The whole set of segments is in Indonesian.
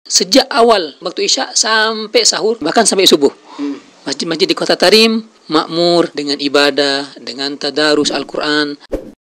Sejak awal waktu Isya sampai sahur, bahkan sampai subuh. Masjid-masjid di kota Tarim makmur dengan ibadah, dengan tadarus Al-Quran.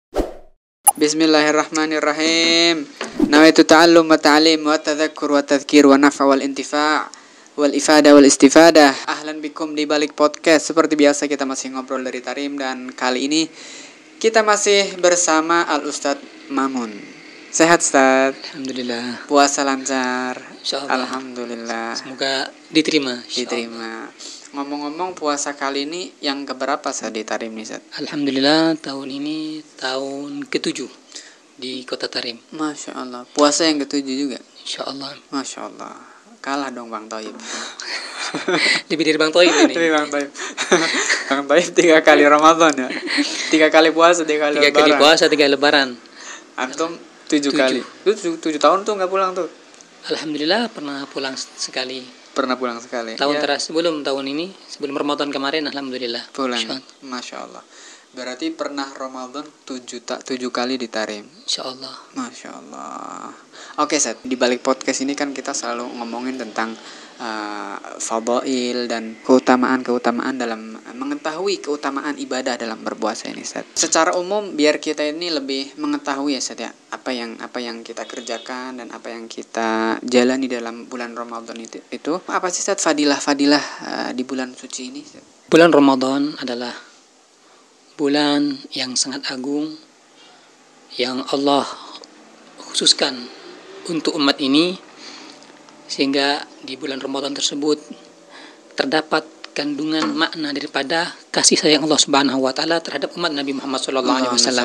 Bismillahirrahmanirrahim. Nawaitu ta'allum wa ta'lim wa tadhakkur wa tadhkir wa naf'a wal intifa' wal ifada wal istifadah. Ahlan bikum di balik podcast. Seperti biasa kita masih ngobrol dari Tarim, dan kali ini kita masih bersama Al-Ustadz Mamun. Sehat, Ustaz? Alhamdulillah. Puasa lancar? Insyaallah. Alhamdulillah. Semoga diterima. Diterima. Ngomong-ngomong, puasa kali ini yang keberapa Ustaz di Tarim nih, Ustaz? Alhamdulillah, tahun ini tahun ke-7 di kota Tarim. Masya Allah. Puasa yang ke-7 juga? Insyaallah. Masya Allah. Kalah dong Bang Toib. Lebih dari Bang Toib ini. Lebih Bang Toib. Bang Toib 3 kali Ramadan ya. 3 kali puasa, 3 kali 3 lebaran. kali puasa, 3 kali lebaran. Antum 7 kali. Lu 7 tahun tuh nggak pulang tuh? Alhamdulillah pernah pulang sekali. Pernah pulang sekali. Tahun Ya, terakhir sebelum tahun ini, sebelum Ramadan kemarin, alhamdulillah. pulang. Insyaallah. Masya Allah. Berarti pernah Ramadan 7 kali di Tarim. Insyaallah. Masya Allah. Oke, Seth. Di balik podcast ini kan kita selalu ngomongin tentang fadail dan keutamaan dalam mengetahui keutamaan ibadah dalam berpuasa ini, Seth. Secara umum biar kita ini lebih mengetahui ya, Seth, ya, apa yang kita kerjakan dan apa yang kita jalani dalam bulan Ramadan itu apa sih, Seth, fadilah di bulan suci ini, Seth? Bulan Ramadan adalah bulan yang sangat agung yang Allah khususkan untuk umat ini, sehingga di bulan Ramadan tersebut terdapat kandungan makna daripada kasih sayang Allah Subhanahu wa taala terhadap umat Nabi Muhammad sallallahu alaihi wasallam.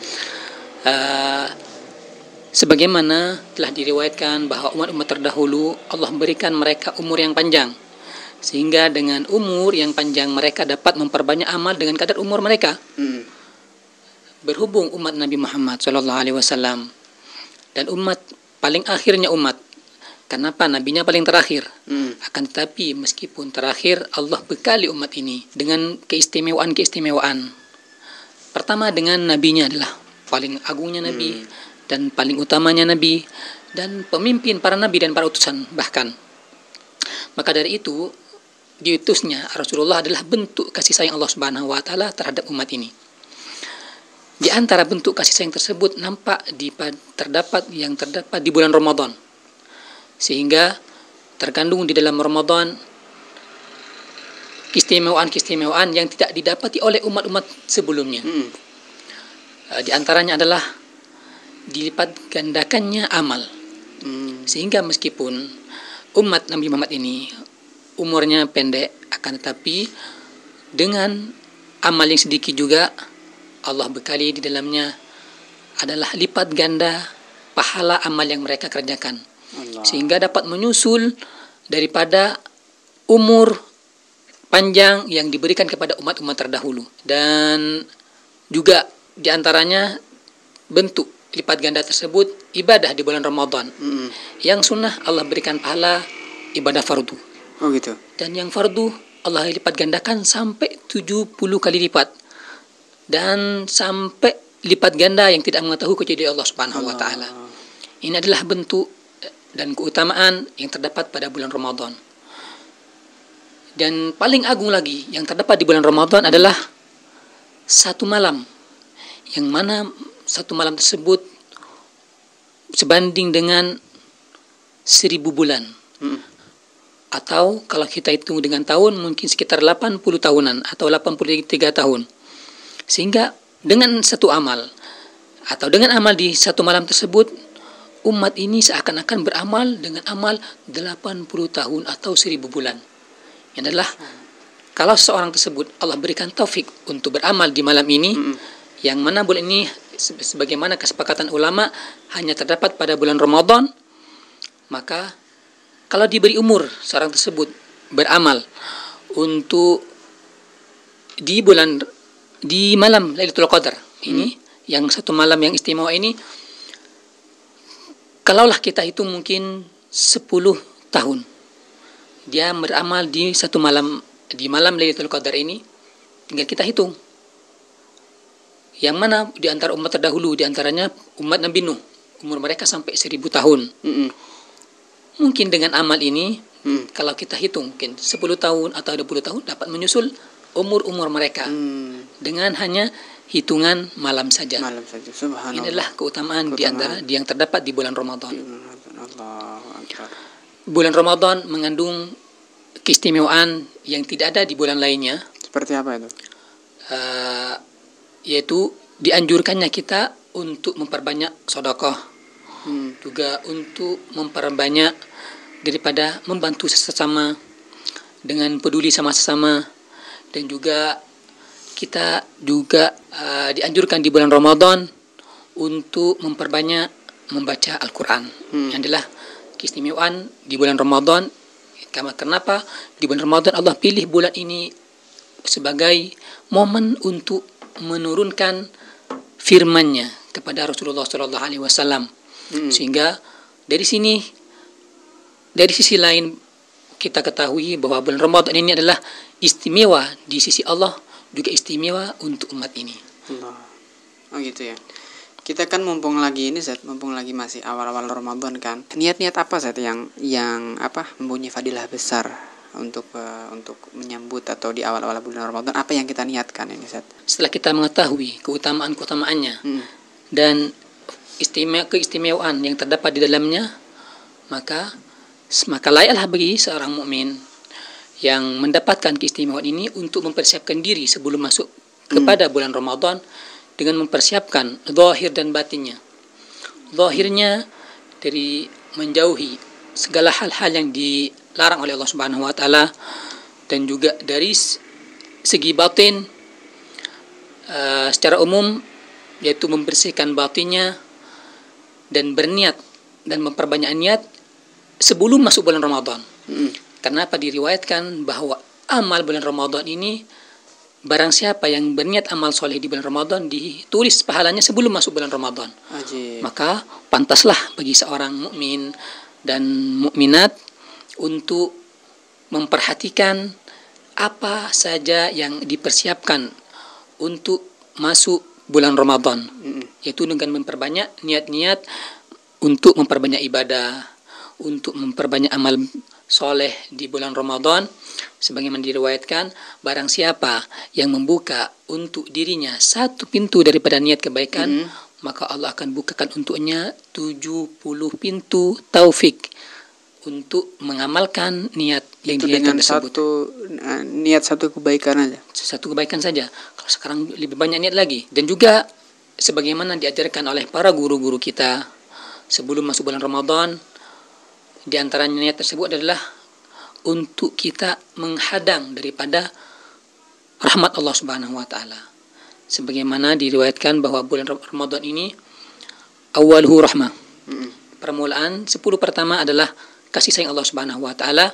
Sebagaimana telah diriwayatkan bahwa umat-umat terdahulu Allah berikan mereka umur yang panjang, sehingga dengan umur yang panjang mereka dapat memperbanyak amal dengan kadar umur mereka. Berhubung umat Nabi Muhammad sallallahu alaihi wasallam dan umat paling akhirnya umat, kenapa nabinya paling terakhir? Akan tetapi meskipun terakhir, Allah bekali umat ini dengan keistimewaan. Pertama, dengan nabinya adalah paling agungnya nabi dan paling utamanya nabi dan pemimpin para nabi dan para utusan bahkan. Maka dari itu, diutusnya Rasulullah adalah bentuk kasih sayang Allah Subhanahu wa taala terhadap umat ini. Di antara bentuk kasih sayang tersebut terdapat di bulan Ramadan. Sehingga terkandung di dalam Ramadan keistimewaan yang tidak didapati oleh umat-umat sebelumnya. Di antaranya adalah dilipat gandakannya amal. Sehingga meskipun umat Nabi Muhammad ini umurnya pendek, akan tetapi dengan amal yang sedikit juga Allah bekali di dalamnya adalah lipat ganda pahala amal yang mereka kerjakan. Allah. Sehingga dapat menyusul daripada umur panjang yang diberikan kepada umat-umat terdahulu. Dan juga diantaranya bentuk lipat ganda tersebut ibadah di bulan Ramadan. Yang sunnah Allah berikan pahala ibadah fardu. Oh gitu. Dan yang fardu Allah lipat gandakan sampai 70 kali lipat. Dan sampai lipat ganda yang tidak mengetahui kecuali Allah Subhanahu wa taala. Ini adalah bentuk dan keutamaan yang terdapat pada bulan Ramadan. Dan paling agung lagi yang terdapat di bulan Ramadan adalah satu malam, yang mana satu malam tersebut sebanding dengan 1000 bulan. Atau kalau kita hitung dengan tahun mungkin sekitar 80 tahunan atau 83 tahun. Sehingga dengan satu amal atau dengan amal di satu malam tersebut, umat ini seakan-akan beramal dengan amal 80 tahun atau 1000 bulan. Yang adalah kalau seorang tersebut Allah berikan taufik untuk beramal di malam ini, yang mana bulan ini sebagaimana kesepakatan ulama hanya terdapat pada bulan Ramadan, maka kalau diberi umur seorang tersebut beramal untuk di malam Lailatul Qadar ini, yang satu malam yang istimewa ini, kalaulah kita hitung mungkin 10 tahun dia beramal di satu malam, di malam Lailatul Qadar ini, tinggal kita hitung. Yang mana di antara umat terdahulu, di antaranya umat Nabi Nuh, umur mereka sampai 1000 tahun. mungkin dengan amal ini kalau kita hitung mungkin 10 tahun atau 20 tahun dapat menyusul umur-umur mereka dengan hanya hitungan malam saja. Malam saja. Subhanallah. Ini adalah keutamaan di antara yang terdapat di bulan Ramadan. Allahu Akbar. Bulan Ramadan mengandung keistimewaan yang tidak ada di bulan lainnya. Seperti apa itu? Yaitu dianjurkannya kita untuk memperbanyak sedekah, juga untuk memperbanyak daripada membantu sesama dengan peduli sama sesama, dan juga kita juga dianjurkan di bulan Ramadan untuk memperbanyak membaca Al-Quran. Yang adalah keistimewaan di bulan Ramadan. Kenapa di bulan Ramadan Allah pilih bulan ini sebagai momen untuk menurunkan firman-Nya kepada Rasulullah SAW. Sehingga dari sisi lain kita ketahui bahwa bulan Ramadan ini adalah istimewa di sisi Allah, juga istimewa untuk umat ini. Allah. Oh gitu ya. Kita kan mumpung lagi masih awal-awal Ramadan kan. Niat-niat apa Zat yang mempunyai fadilah besar untuk menyambut atau di awal-awal bulan Ramadan, apa yang kita niatkan ini Zat? Setelah kita mengetahui keutamaannya dan keistimewaan yang terdapat di dalamnya, maka layaklah bagi seorang mukmin yang mendapatkan keistimewaan ini untuk mempersiapkan diri sebelum masuk kepada bulan Ramadan dengan mempersiapkan zahir dan batinnya. Zahirnya dari menjauhi segala hal-hal yang dilarang oleh Allah Subhanahu wa taala, dan juga dari segi batin secara umum, yaitu membersihkan batinnya dan berniat dan memperbanyak niat sebelum masuk bulan Ramadan. Kenapa diriwayatkan bahwa amal bulan Ramadan ini, barang siapa yang berniat amal soleh di bulan Ramadan, ditulis pahalanya sebelum masuk bulan Ramadan. Maka pantaslah bagi seorang mukmin dan mukminat untuk memperhatikan apa saja yang dipersiapkan untuk masuk bulan Ramadan, yaitu dengan memperbanyak niat-niat untuk memperbanyak ibadah, untuk memperbanyak amal soleh di bulan Ramadan. Sebagaimana diriwayatkan, barang siapa yang membuka untuk dirinya satu pintu daripada niat kebaikan, maka Allah akan bukakan untuknya 70 pintu taufik untuk mengamalkan niat yang diniatkan tersebut. Satu kebaikan aja. Satu kebaikan saja. Kalau sekarang lebih banyak niat lagi. Dan juga sebagaimana diajarkan oleh para guru-guru kita sebelum masuk bulan Ramadan, di antaranya niat tersebut adalah untuk kita menghadang daripada rahmat Allah Subhanahu wa taala. Sebagaimana diriwayatkan bahwa bulan Ramadan ini awwaluhu rahmah. Permulaan 10 pertama adalah kasih sayang Allah Subhanahu wa taala,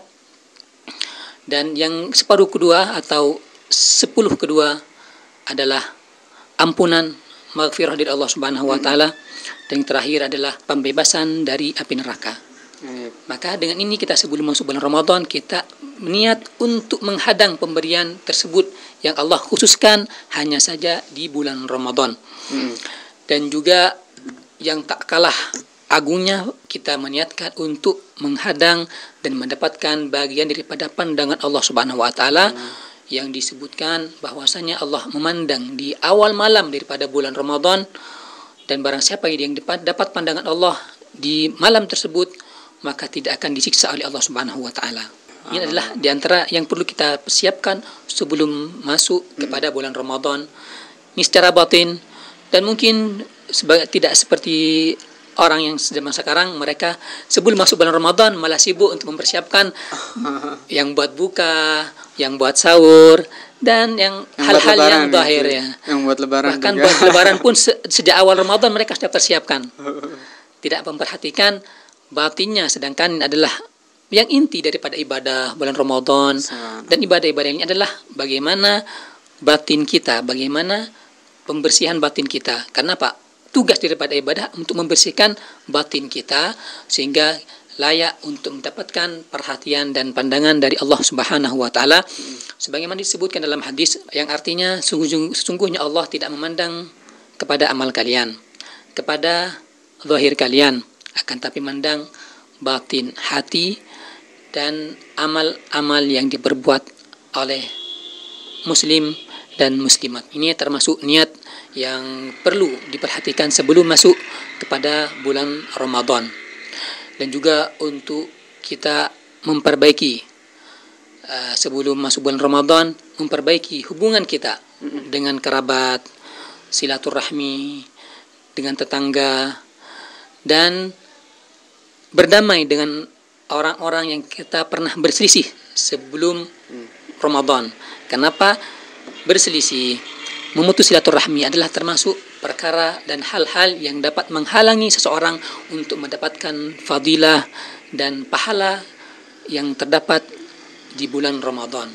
dan yang separuh kedua atau 10 kedua adalah ampunan, maghfirah dari Allah Subhanahu wa taala, dan yang terakhir adalah pembebasan dari api neraka. Maka dengan ini kita sebelum masuk bulan Ramadan, kita niat untuk menghadang pemberian tersebut yang Allah khususkan hanya saja di bulan Ramadan. Dan juga yang tak kalah agungnya, kita meniatkan untuk menghadang dan mendapatkan bagian daripada pandangan Allah Subhanahu wa taala, yang disebutkan bahwasanya Allah memandang di awal malam daripada bulan Ramadan, dan barang siapa yang dapat pandangan Allah di malam tersebut, maka tidak akan disiksa oleh Allah Subhanahu wa taala. Ini adalah di antara yang perlu kita persiapkan sebelum masuk kepada bulan Ramadan. Ini secara batin, dan mungkin tidak seperti orang yang sedang sekarang, mereka sebelum masuk bulan Ramadan malah sibuk untuk mempersiapkan yang buat buka, yang buat sahur, dan yang hal-hal yang zahir ya. Yang buat lebaran. Bahkan buat lebaran pun sejak awal Ramadan mereka sudah persiapkan. Tidak memperhatikan batinnya, sedangkan adalah yang inti daripada ibadah bulan Ramadan. Dan ibadah-ibadah ini adalah bagaimana batin kita, bagaimana pembersihan batin kita. Karena Pak, tugas daripada ibadah untuk membersihkan batin kita sehingga layak untuk mendapatkan perhatian dan pandangan dari Allah Subhanahu wa taala. Sebagaimana disebutkan dalam hadis yang artinya sesungguhnya Allah tidak memandang kepada amal kalian, kepada zahir kalian, akan tapi memandang batin hati, dan amal-amal yang diperbuat oleh muslim dan muslimat. Ini termasuk niat yang perlu diperhatikan sebelum masuk kepada bulan Ramadan. Dan juga untuk kita memperbaiki sebelum masuk bulan Ramadan, memperbaiki hubungan kita dengan kerabat, silaturahmi dengan tetangga, dan berdamai dengan orang-orang yang kita pernah berselisih sebelum Ramadan. Kenapa berselisih? Memutus silaturahmi adalah termasuk perkara dan hal-hal yang dapat menghalangi seseorang untuk mendapatkan fadilah dan pahala yang terdapat di bulan Ramadan.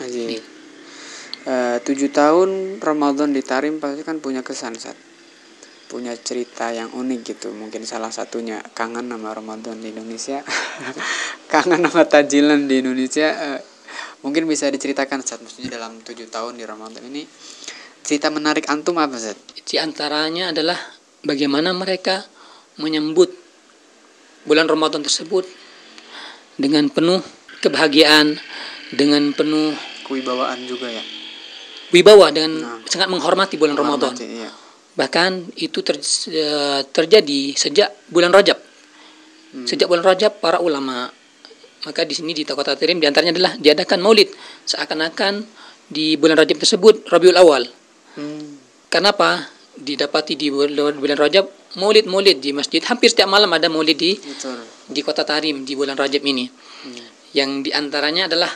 7 tahun Ramadan di Tarim pasti kan punya kesan, punya cerita yang unik gitu. Mungkin salah satunya kangen sama Ramadan di Indonesia. Kangen sama tajilan di Indonesia. Mungkin bisa diceritakan, maksudnya dalam 7 tahun di Ramadan ini cerita menarik antum apa, Ustaz? Di antaranya adalah bagaimana mereka menyambut bulan Ramadan tersebut dengan penuh kebahagiaan, dengan penuh kewibawaan juga ya. Wibawa, dengan sangat menghormati bulan Ramadan. Iya. Bahkan itu terjadi sejak bulan Rajab. Sejak bulan Rajab para ulama, maka di sini di Kota Tarim di antaranya adalah diadakan maulid, seakan-akan di bulan Rajab tersebut Rabiul Awal. Kenapa? Didapati di bulan Rajab maulid di masjid, hampir setiap malam ada maulid di Kota Tarim di bulan Rajab ini. Yang diantaranya adalah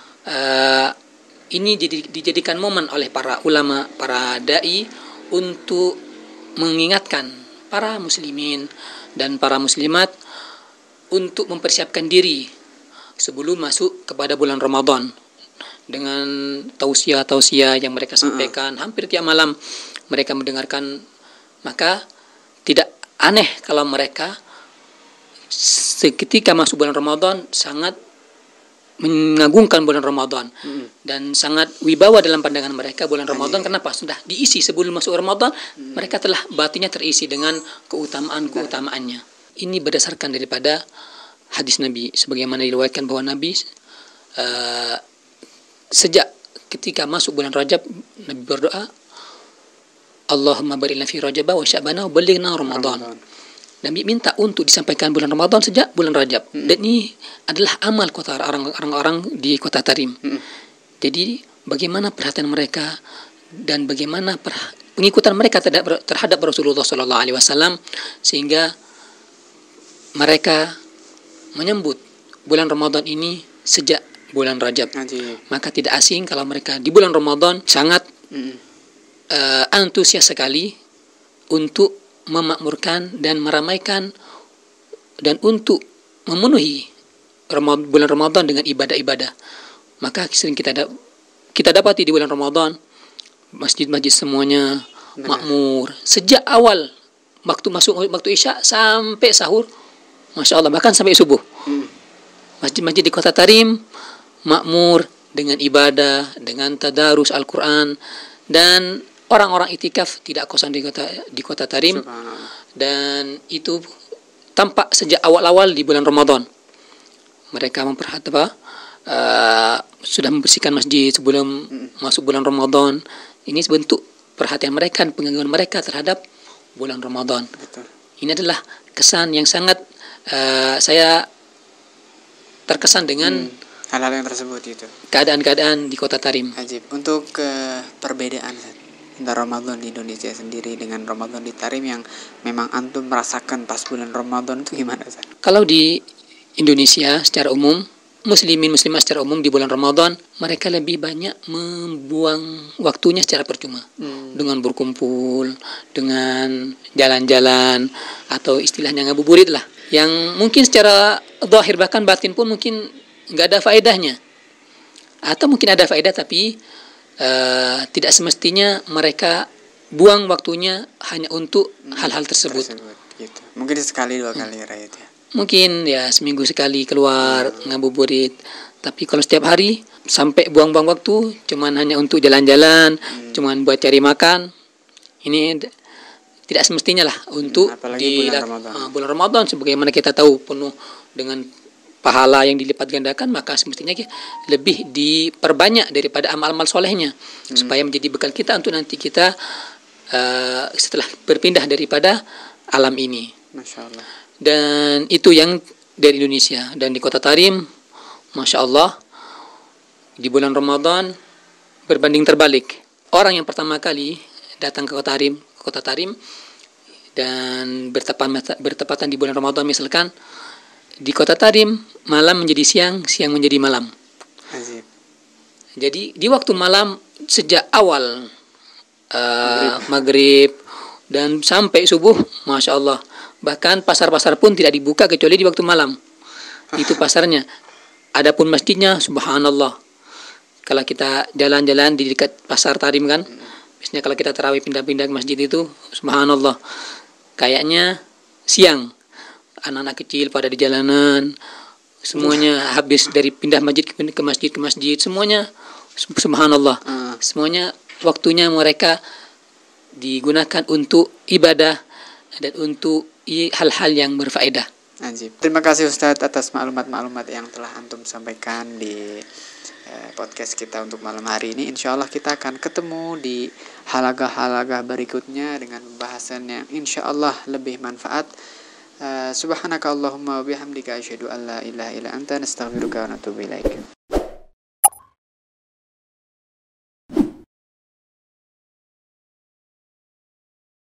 ini dijadikan momen oleh para ulama, para dai untuk mengingatkan para muslimin dan para muslimat untuk mempersiapkan diri sebelum masuk kepada bulan Ramadan. Dengan tausiah yang mereka sampaikan hampir tiap malam mereka mendengarkan, maka tidak aneh kalau mereka seketika masuk bulan Ramadan sangat mengagungkan bulan Ramadan dan sangat wibawa dalam pandangan mereka bulan Ramadan. Kenapa? Sudah diisi sebelum masuk Ramadan, mereka telah batinnya terisi dengan keutamaannya. Ini berdasarkan daripada hadis Nabi, sebagaimana diriwayatkan bahwa Nabi sejak ketika masuk bulan Rajab, Nabi berdoa, Allahumma barik lana fi Rajab wa Sya'ban wa ballighna Ramadan. Nabi minta untuk disampaikan bulan Ramadan sejak bulan Rajab. Dan ini adalah amal kota orang-orang di Kota Tarim. Jadi bagaimana perhatian mereka dan bagaimana pengikutan mereka terhadap Rasulullah SAW, sehingga mereka menyambut bulan Ramadan ini sejak bulan Rajab. Maka tidak asing kalau mereka di bulan Ramadan sangat antusias sekali untuk memakmurkan dan meramaikan dan untuk memenuhi bulan Ramadan dengan ibadah-ibadah. Maka sering kita dapati di bulan Ramadan masjid-masjid semuanya makmur sejak awal waktu Isya sampai sahur, Masya Allah, bahkan sampai subuh. Masjid-masjid di Kota Tarim makmur dengan ibadah, dengan tadarus Al-Quran, dan orang-orang itikaf tidak kosong di Kota Tarim. Dan itu tampak sejak awal-awal di bulan Ramadan. Mereka sudah membersihkan masjid sebelum masuk bulan Ramadan. Ini bentuk perhatian mereka dan pengagungan mereka terhadap bulan Ramadan. Ini adalah kesan yang sangat saya terkesan dengan hal-hal yang tersebut itu. Keadaan-keadaan di Kota Tarim. Ajib. Untuk perbedaan antara Ramadan di Indonesia sendiri dengan Ramadan di Tarim yang memang antum merasakan pas bulan Ramadan itu gimana, Ustaz? Kalau di Indonesia secara umum, muslimat secara umum di bulan Ramadan, mereka lebih banyak membuang waktunya secara percuma. Dengan berkumpul, dengan jalan-jalan, atau istilahnya ngabuburit lah. Yang mungkin secara zahir bahkan batin pun mungkin nggak ada faedahnya. Atau mungkin ada faedah tapi tidak semestinya mereka buang waktunya hanya untuk hal-hal tersebut. Gitu. Mungkin sekali 2 kali rakyat ya. Mungkin ya seminggu sekali keluar ngabuburit. Tapi kalau setiap hari sampai buang-buang waktu cuman hanya untuk jalan-jalan, cuman buat cari makan, ini tidak semestinya lah untuk apalagi bulan Ramadan sebagaimana kita tahu penuh dengan pahala yang dilipat gandakan, maka semestinya lebih diperbanyak daripada amal-amal solehnya supaya menjadi bekal kita untuk nanti kita setelah berpindah daripada alam ini. Masya Allah. Dan itu yang dari Indonesia. Dan di Kota Tarim, Masya Allah, di bulan Ramadan berbanding terbalik. Orang yang pertama kali datang ke Kota Tarim dan bertepatan di bulan Ramadan, misalkan di Kota Tarim malam menjadi siang, siang menjadi malam. Azib. Jadi di waktu malam sejak awal maghrib dan sampai subuh, Masya Allah, bahkan pasar-pasar pun tidak dibuka kecuali di waktu malam. Itu pasarnya. Adapun masjidnya, subhanallah, kalau kita jalan-jalan di dekat pasar Tarim kan, biasanya kalau kita tarawih pindah-pindah ke masjid itu, subhanallah, kayaknya siang. Anak-anak kecil pada di jalanan, semuanya habis dari pindah masjid ke masjid, semuanya subhanallah, semuanya waktunya mereka digunakan untuk ibadah dan untuk hal-hal yang berfaedah. Anjib. Terima kasih Ustadz atas maklumat-maklumat yang telah antum sampaikan di podcast kita untuk malam hari ini. Insya Allah kita akan ketemu di halagah-halagah berikutnya dengan pembahasan yang insya Allah lebih manfaat. Subhanaka Allahumma wa bihamdika asyhadu an la ilaha illa anta nastaghfiruka wa natubu ilaik.